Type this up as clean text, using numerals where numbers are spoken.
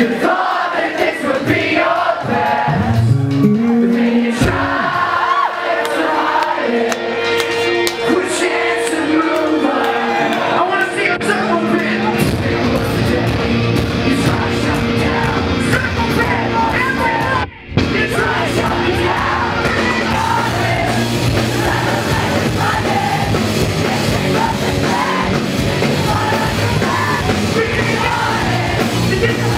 thought that this would be your past, but then you tried to hide it. Quit a chance to move on. I wanna see a circle pit. You try to shut me down. Circle pit. You try to shut me down. This